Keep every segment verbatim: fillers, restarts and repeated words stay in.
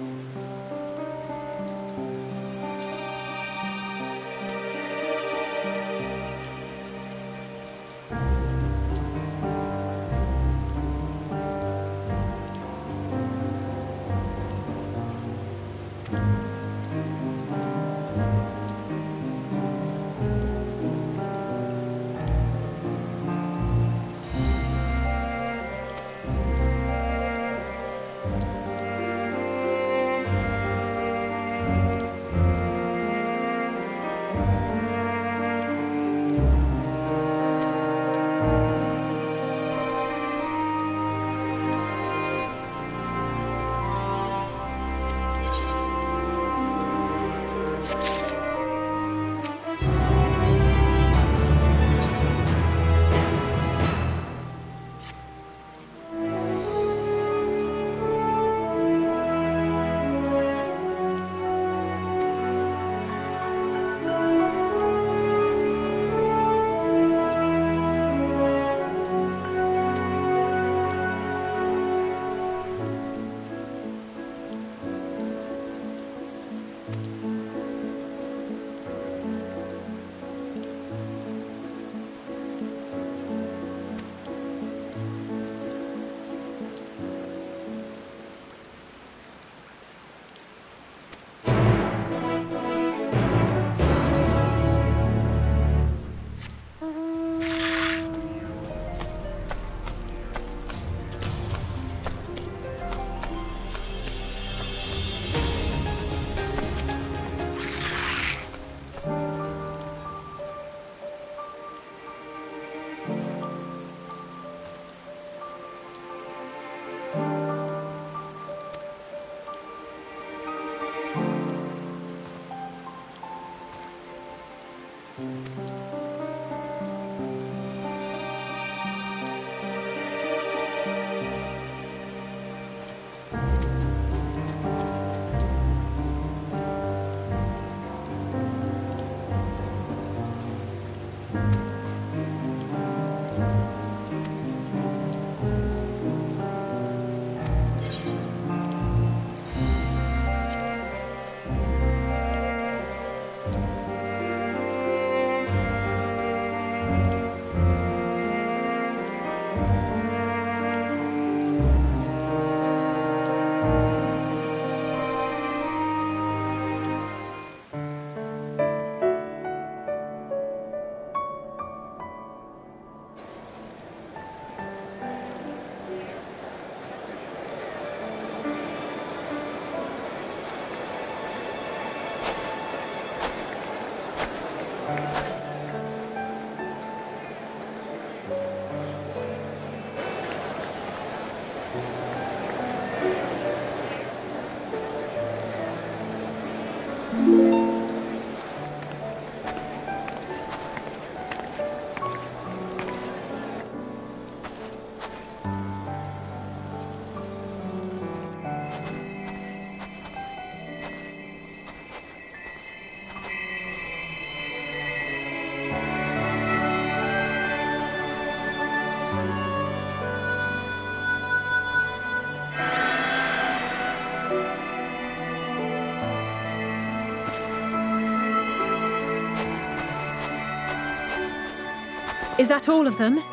Is that all of them?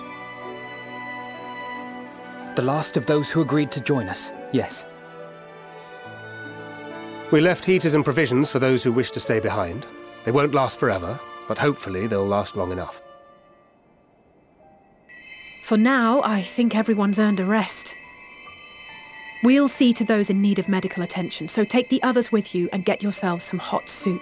The last of those who agreed to join us, yes. We left heaters and provisions for those who wish to stay behind. They won't last forever, but hopefully they'll last long enough. For now, I think everyone's earned a rest. We'll see to those in need of medical attention, so take the others with you and get yourselves some hot soup.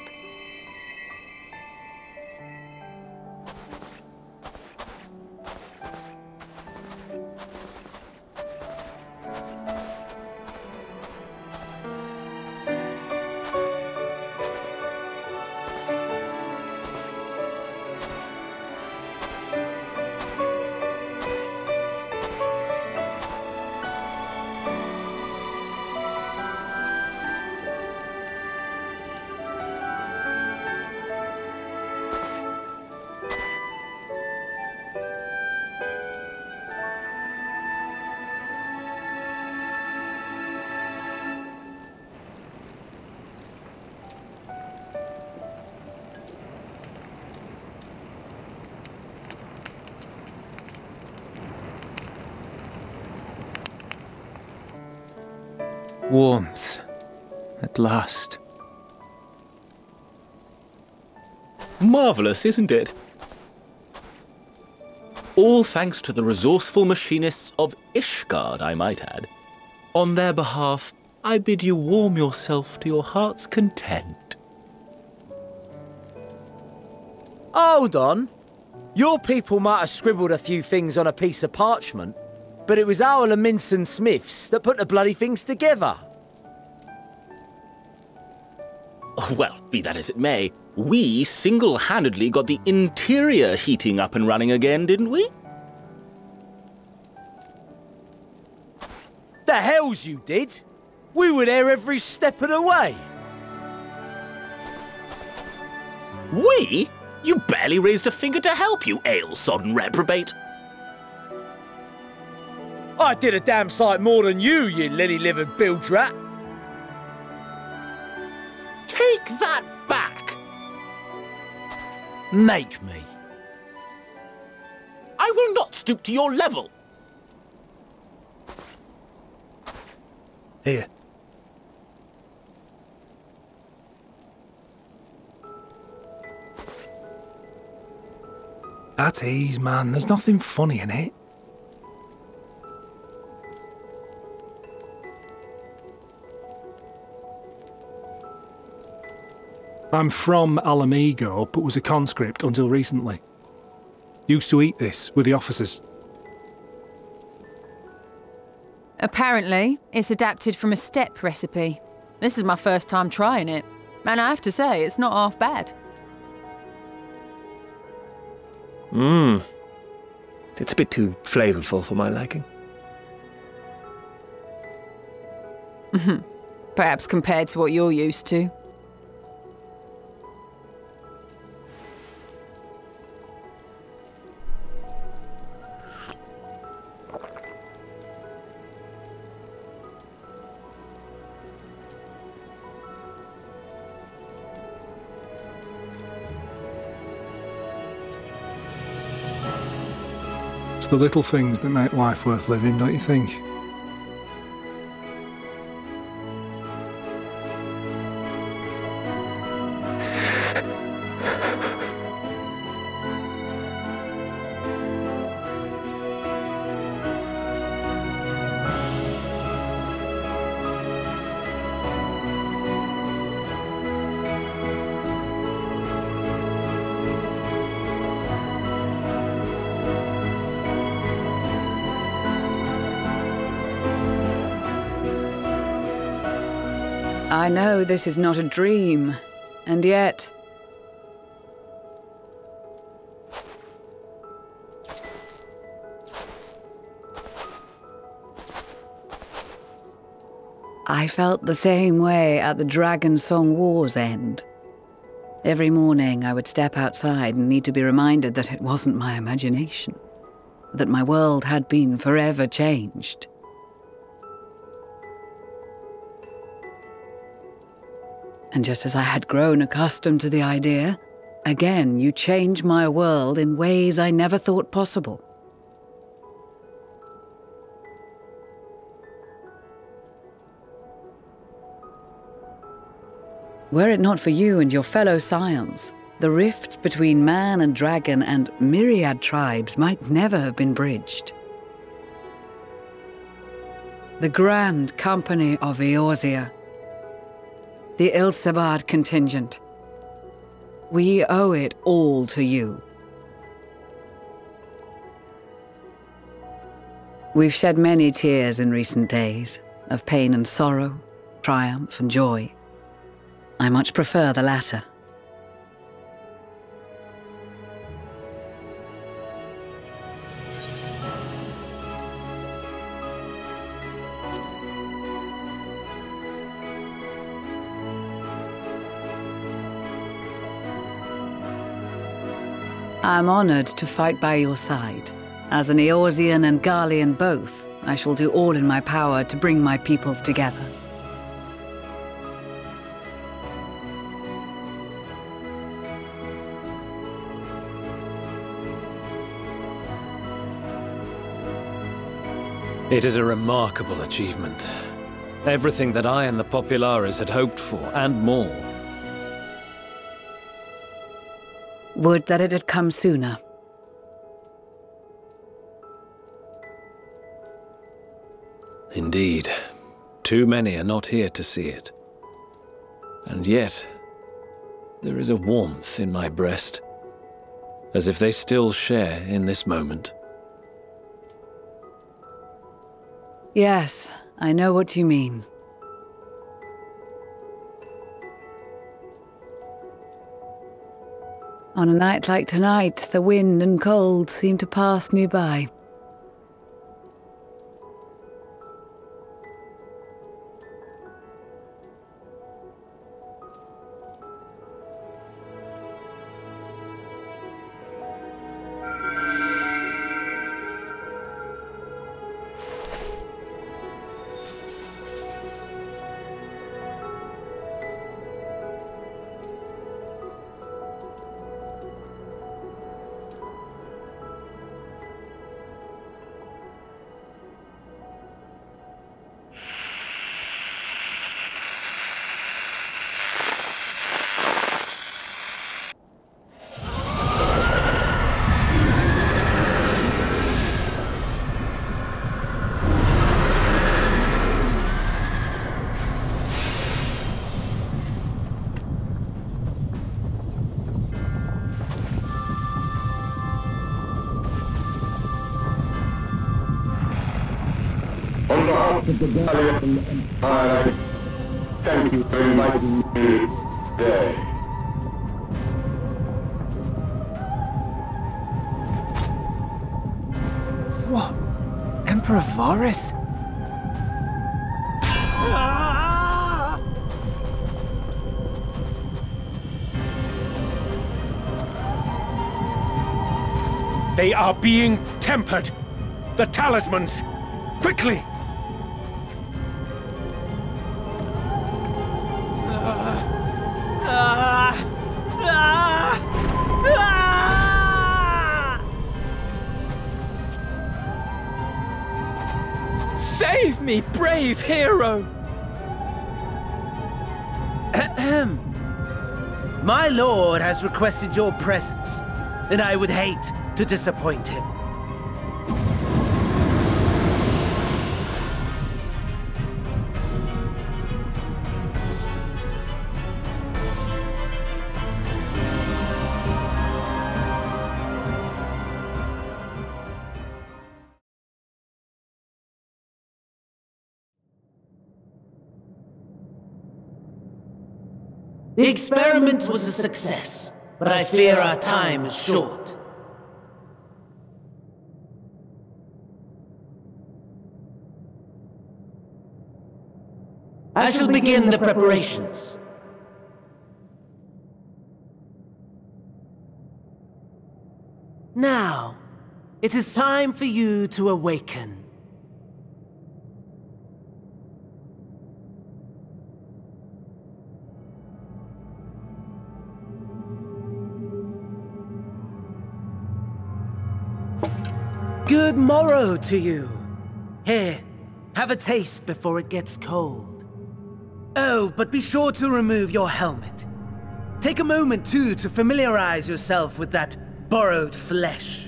Warmth. At last. Marvellous, isn't it? All thanks to the resourceful machinists of Ishgard, I might add. On their behalf, I bid you warm yourself to your heart's content. Hold on. Your people might have scribbled a few things on a piece of parchment, but it was our Minson Smiths that put the bloody things together. Well, be that as it may, we single-handedly got the interior heating up and running again, didn't we? The hells you did! We were there every step of the way. We? You barely raised a finger to help, you ale-sodden reprobate. I did a damn sight more than you, you lily-livered bilge rat. Take that back! Make me. I will not stoop to your level. Here. At ease, man. There's nothing funny in it. I'm from Alamigo, but was a conscript until recently. Used to eat this with the officers. Apparently, it's adapted from a steppe recipe. This is my first time trying it, and I have to say, it's not half bad. Mmm. It's a bit too flavourful for my liking. Perhaps compared to what you're used to. It's the little things that make life worth living, don't you think? I know this is not a dream, and yet... I felt the same way at the Dragon Song War's end. Every morning I would step outside and need to be reminded that it wasn't my imagination, that my world had been forever changed. And just as I had grown accustomed to the idea, again you changed my world in ways I never thought possible. Were it not for you and your fellow scions, the rifts between man and dragon and myriad tribes might never have been bridged. The Grand Company of Eorzea, the Ilsabard contingent. We owe it all to you. We've shed many tears in recent days, of pain and sorrow, triumph and joy. I much prefer the latter. I am honored to fight by your side. As an Eorzean and Garlean both, I shall do all in my power to bring my peoples together. It is a remarkable achievement. Everything that I and the Populares had hoped for, and more. Would that it had come sooner. Indeed. Too many are not here to see it. And yet, there is a warmth in my breast, as if they still share in this moment. Yes, I know what you mean. On a night like tonight, the wind and cold seem to pass me by. On behalf of the Dalian Empire, thank you for inviting me today. What? Emperor Varys? They are being tempered. The talismans. Quickly! Save me, brave hero! Ahem. My lord has requested your presence, and I would hate to disappoint him. The experiment was a success, but I fear our time is short. I shall begin the preparations. Now, it is time for you to awaken. Good morrow to you. Here, have a taste before it gets cold. Oh, but be sure to remove your helmet. Take a moment, too, to familiarize yourself with that borrowed flesh.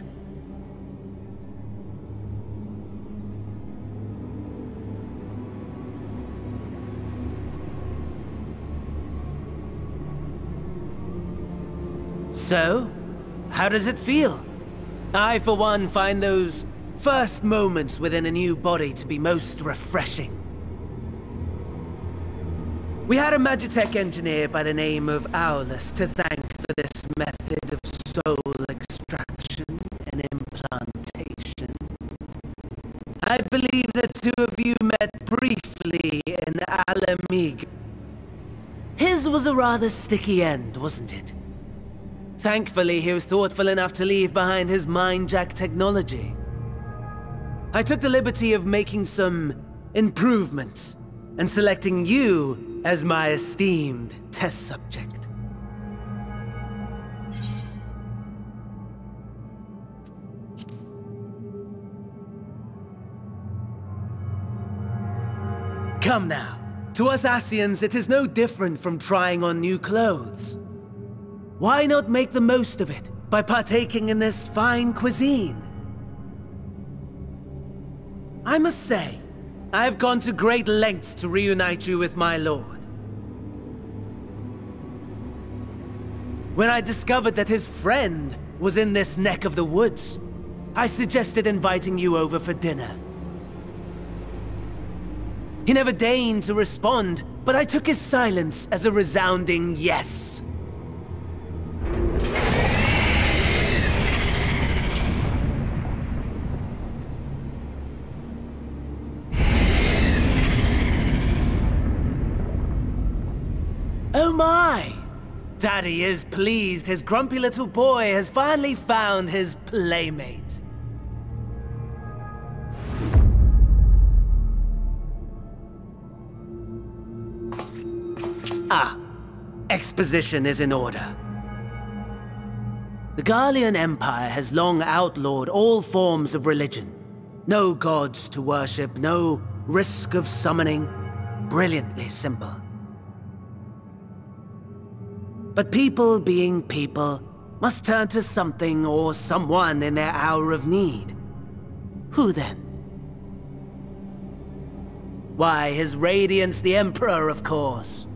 So, how does it feel? I, for one, find those first moments within a new body to be most refreshing. We had a Magitech engineer by the name of Aulus to thank for this method of soul extraction and implantation. I believe the two of you met briefly in Ala Mhigo. His was a rather sticky end, wasn't it? Thankfully, he was thoughtful enough to leave behind his Mindjack technology. I took the liberty of making some improvements and selecting you as my esteemed test subject. Come now. To us Ascians, it is no different from trying on new clothes. Why not make the most of it by partaking in this fine cuisine? I must say, I have gone to great lengths to reunite you with my lord. When I discovered that his friend was in this neck of the woods, I suggested inviting you over for dinner. He never deigned to respond, but I took his silence as a resounding yes. Oh my! Daddy is pleased his grumpy little boy has finally found his playmate. Ah, exposition is in order. The Garlean Empire has long outlawed all forms of religion. No gods to worship, no risk of summoning. Brilliantly simple. But people being people must turn to something or someone in their hour of need. Who then? Why, His Radiance the Emperor, of course.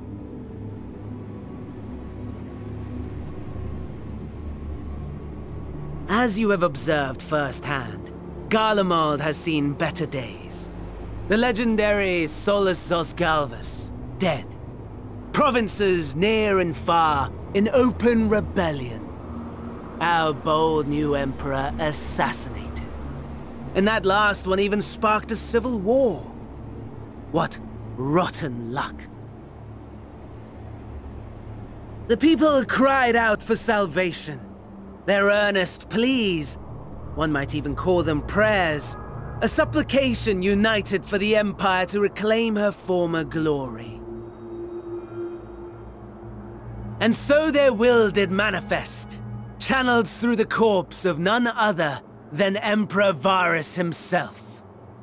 As you have observed firsthand, Garlemald has seen better days. The legendary Solus Zosgalvus, dead. Provinces near and far in open rebellion. Our bold new emperor assassinated. And that last one even sparked a civil war. What rotten luck. The people cried out for salvation. Their earnest pleas, one might even call them prayers, a supplication united for the Empire to reclaim her former glory. And so their will did manifest, channeled through the corpse of none other than Emperor Varus himself.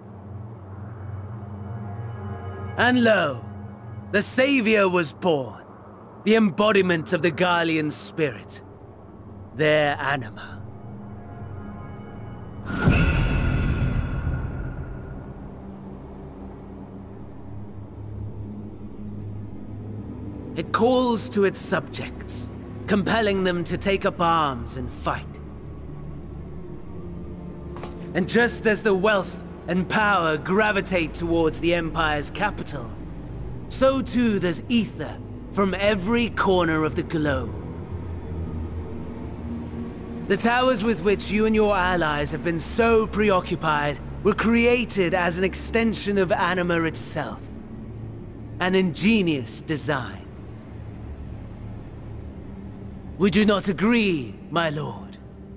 And lo, the Savior was born, the embodiment of the Garlean spirit. Their anima. It calls to its subjects, compelling them to take up arms and fight. And just as the wealth and power gravitate towards the Empire's capital, so too does ether from every corner of the globe. The towers with which you and your allies have been so preoccupied were created as an extension of Anima itself. An ingenious design. Would you not agree, my lord?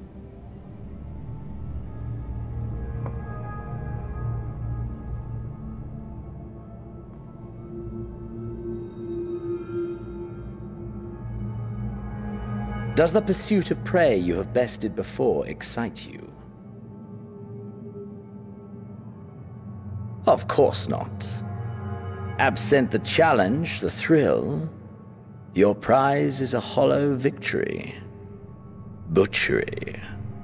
Does the pursuit of prey you have bested before excite you? Of course not. Absent the challenge, the thrill, your prize is a hollow victory. Butchery.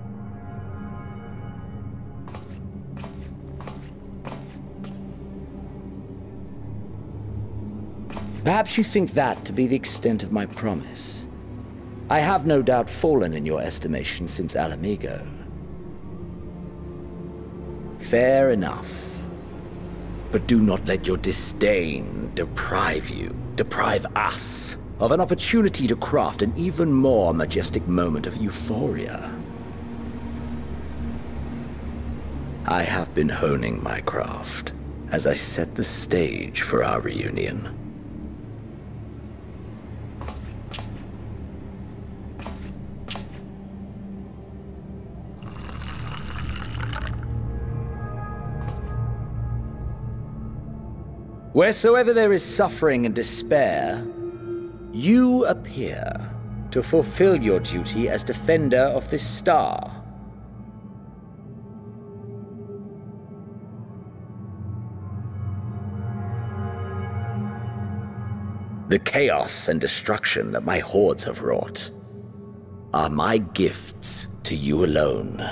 Perhaps you think that to be the extent of my promise. I have no doubt fallen in your estimation since Ala-Mhigo. Fair enough. But do not let your disdain deprive you, deprive us, of an opportunity to craft an even more majestic moment of euphoria. I have been honing my craft as I set the stage for our reunion. Wheresoever there is suffering and despair, you appear to fulfill your duty as defender of this star. The chaos and destruction that my hordes have wrought are my gifts to you alone.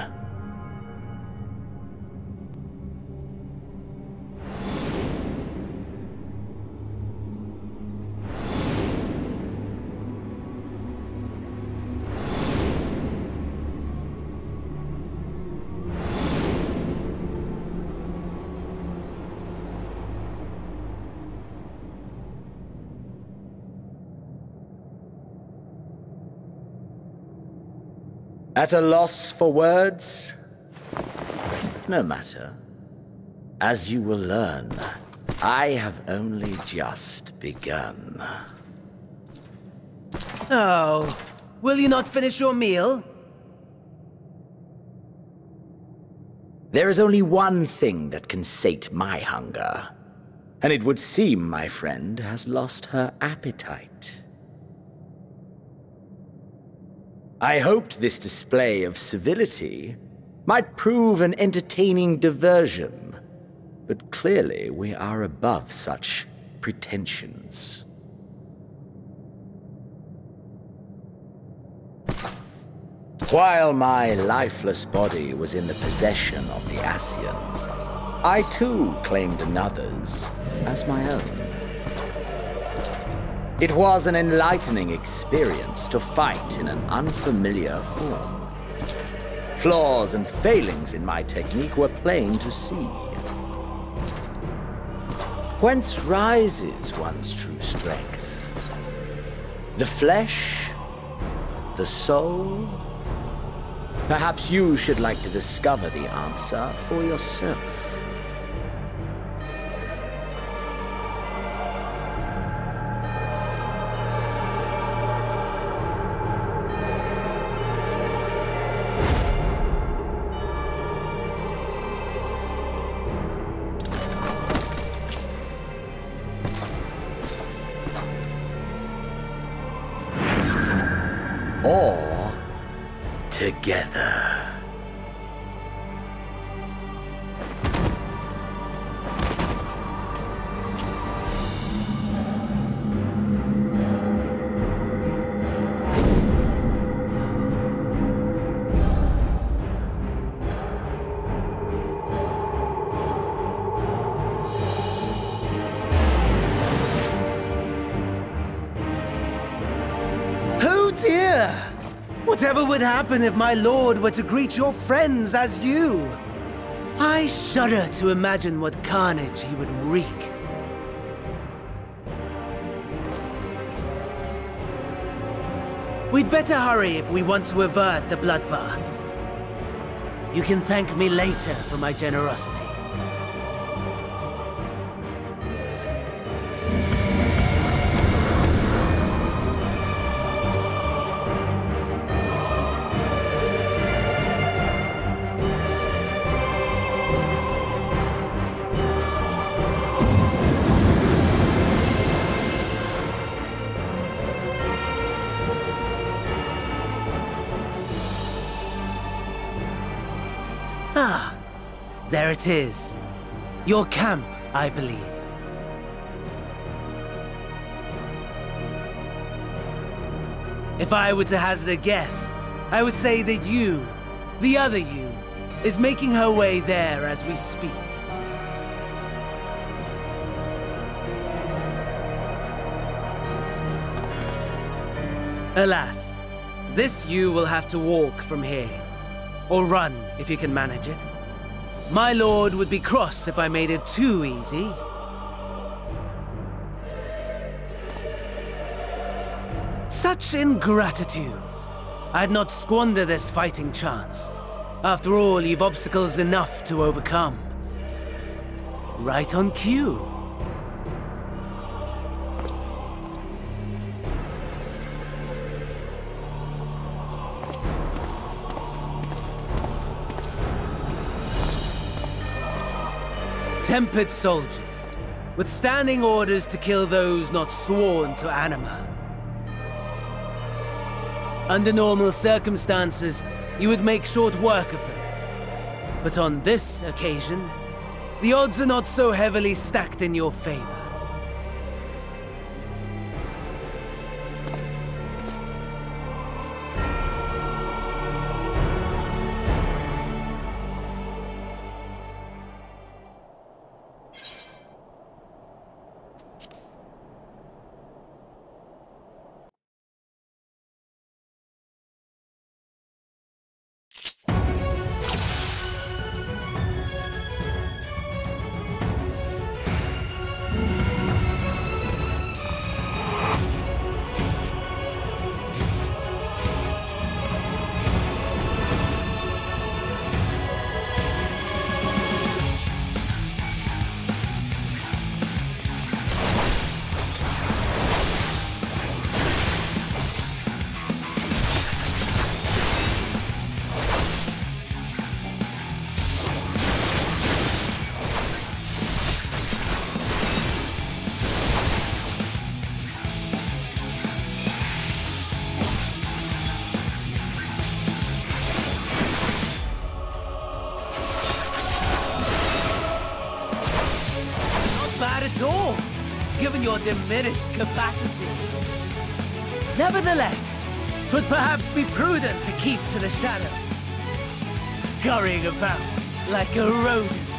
At a loss for words? No matter. As you will learn, I have only just begun. Oh, will you not finish your meal? There is only one thing that can sate my hunger, and it would seem my friend has lost her appetite. I hoped this display of civility might prove an entertaining diversion, but clearly we are above such pretensions. While my lifeless body was in the possession of the Ascian, I too claimed another's as my own. It was an enlightening experience to fight in an unfamiliar form. Flaws and failings in my technique were plain to see. Whence rises one's true strength? The flesh? The soul? Perhaps you should like to discover the answer for yourself. Or together. Oh dear! Whatever would happen if my lord were to greet your friends as you? I shudder to imagine what carnage he would wreak. We'd better hurry if we want to avert the bloodbath. You can thank me later for my generosity. Ah, there it is. Your camp, I believe. If I were to hazard a guess, I would say that you, the other you, is making her way there as we speak. Alas, this you will have to walk from here. Or run, if you can manage it. My lord would be cross if I made it too easy. Such ingratitude. I'd not squander this fighting chance. After all, you've obstacles enough to overcome. Right on cue. Tempered soldiers, with standing orders to kill those not sworn to Anima. Under normal circumstances, you would make short work of them. But on this occasion, the odds are not so heavily stacked in your favor. at all, given your diminished capacity. Nevertheless, 'twould perhaps be prudent to keep to the shadows, scurrying about like a rodent.